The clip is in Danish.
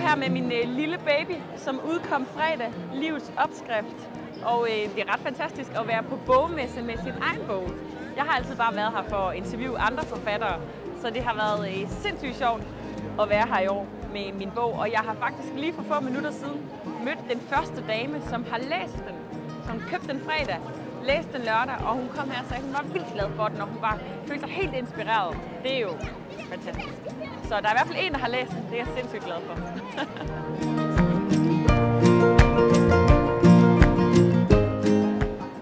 her med min lille baby, som udkom fredag, Livets opskrift. Og det er ret fantastisk at være på bogmesse med sin egen bog. Jeg har altid bare været her for at interviewe andre forfattere, så det har været sindssygt sjovt at være her i år med min bog. Og jeg har faktisk lige for få minutter siden mødt den første dame, som har læst den, som købte den fredag, læste den lørdag, og hun kom her og sagde, at hun var vildt glad for den, og hun følte sig helt inspireret. Det er jo fantastisk. Så der er i hvert fald en, der har læst den. Det er jeg sindssygt glad for.